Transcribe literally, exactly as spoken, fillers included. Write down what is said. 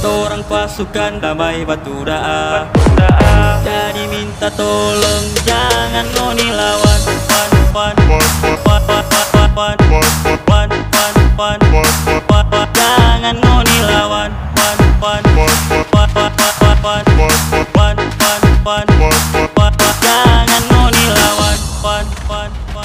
Torang pasukan damai batu daa, jadi minta tolong jangan ngoni lawan. Pan pan pan pan pan pan pan pan pan pan, jangan ngoni lawan. Pan pan pan pan pan pan.